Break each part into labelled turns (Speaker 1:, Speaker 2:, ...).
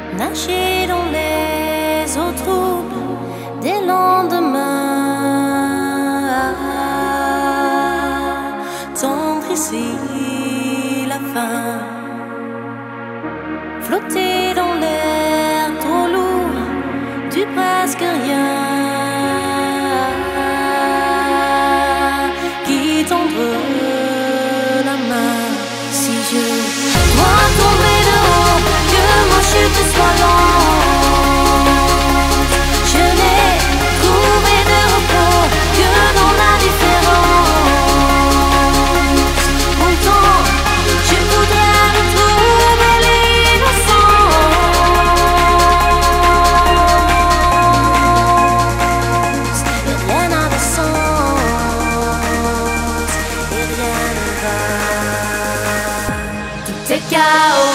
Speaker 1: nager dans les eaux troubles des lendemains, tendre ici la fin, flotter dans l'air trop lourd du presque rien, qui tendre la main. Si je dois tomber de haut, que ma chute soit lente, je n'ai trouvé de repos que dans la différence. Pourtant, je voudrais retrouver l'innocence. Et rien n'a de sens, et rien ne va. Tout est chaos.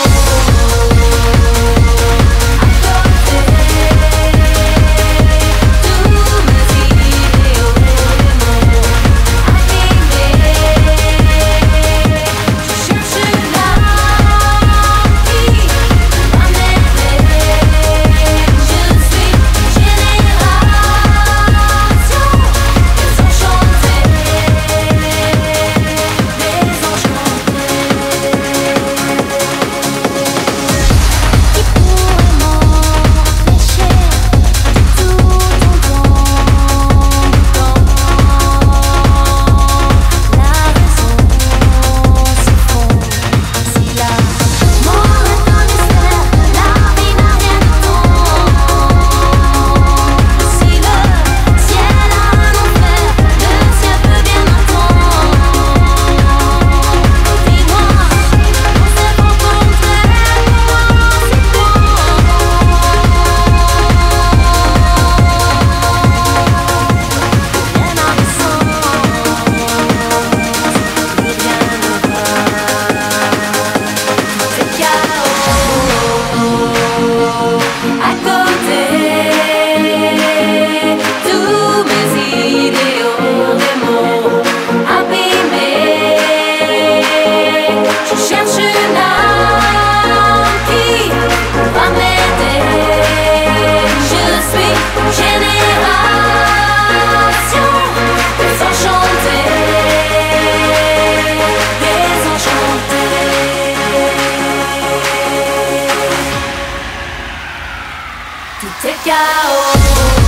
Speaker 1: Tout est chaos.